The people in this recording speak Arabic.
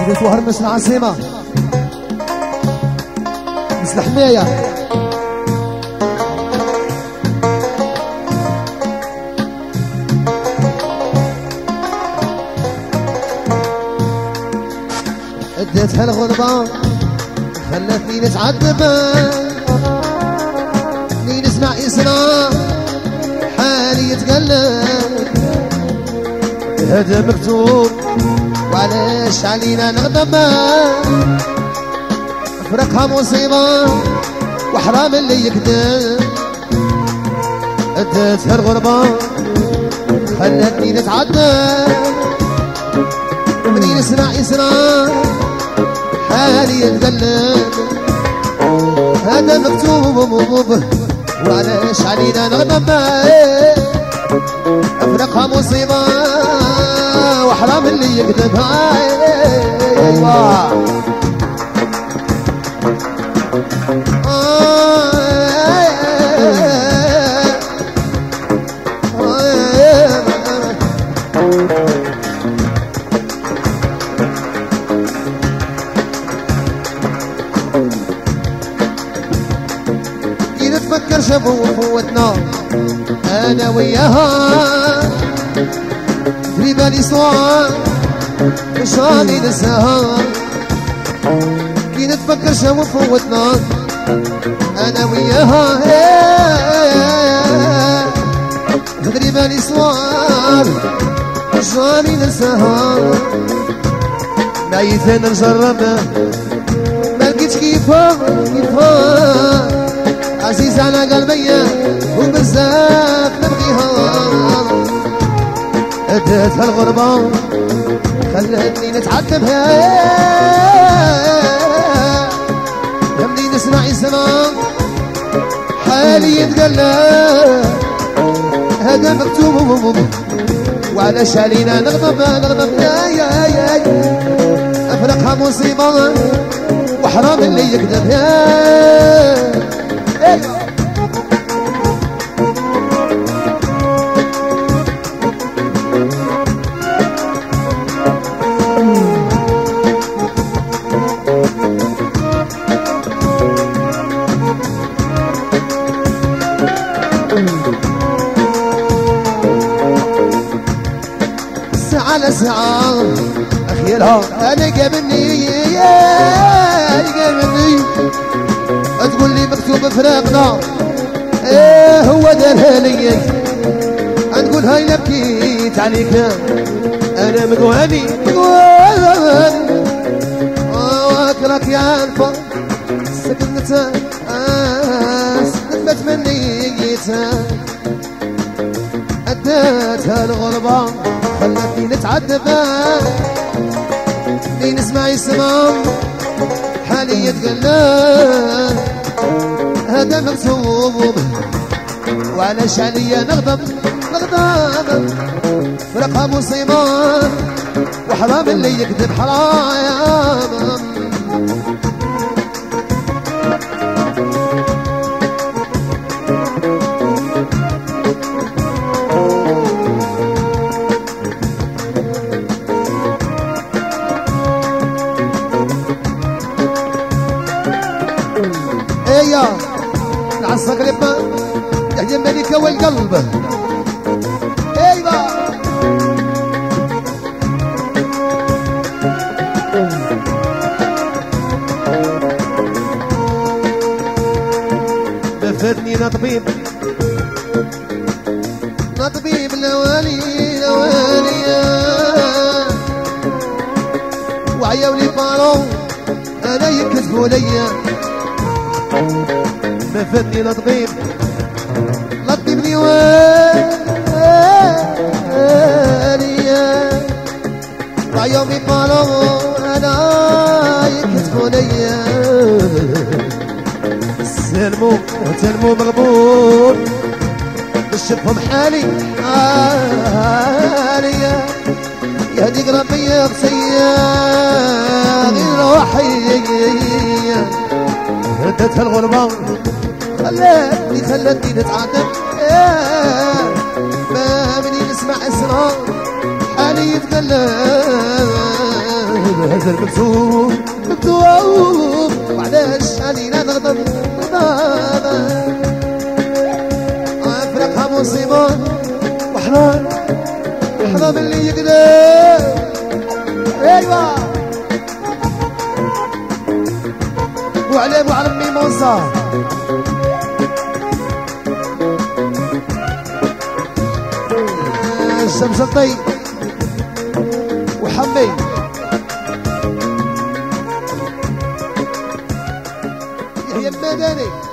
قلت وهرمس العاصمة مثل حماية اديتها الغربة خلتني نتعذب اني نسمع اسمها حالي يتقلب هذا مكتوب وعلاش علينا نغضب فرقها مصيبة وحرام اللي يكذب اديتها الغربة خلتني نتعذب مني نسمع اسمها حالي يتقلب هذا مكتوب وعلاش علينا نغضب افرقها مصيبة وحرام اللي يكذبها ايوه نتفكر شبو وفوتنا انا وياها في بالي صوان مش راني ننساها كي نتفكر شبو وفوتنا انا وياها في بالي صوان مش راني ننساها نعيث انا نجرب ما لقيتش كيفها عزيز على قلبي وبزاف نبغيها اديتها الغربة خلتني نتعذبها يمني نسمع اسمها حالي يتقلب هذا مكتوب وعلاش علينا نغضب يا افرقها مصيبة وحرام اللي يكذب يا ساعة لساعة أخيرها أنا قابلني تقول لي مكتوب فراقنا هو دارها لي نقول هاي نبكيت عليك انا مقواني واكرك يا الفا سكنت سكنت منيتها اديتها الغربة خلتني نتعذب لي نسمع يسمع حالي يتقلب هذا مكتوب وعلاش عليا نغضب فرقها مصيبة وحرام اللي يكذب حرام ايا العصا قريبة يحيى الملكة والقلب ايوه بفاتني نطبيب لوالي وعياو لي بارو انا يكذبوا ليا بفاتني نطبيب لي والي وعيومي بارو انا يكذبوا ليا تلمو مغبون بشوفهم حالي يهديك ربي يغسيا غير روحي هدتها الغربة خلتني نتعذب ما مني نسمع اسمها حالي يتقلب هذا المكتوب مكتوب وعلاش علينا نغضب فرقها مصيبة وحرام حرام اللي يقدر ايوا وعليه وعلمي موسى الشمس الطيب وحمي يحيى المدني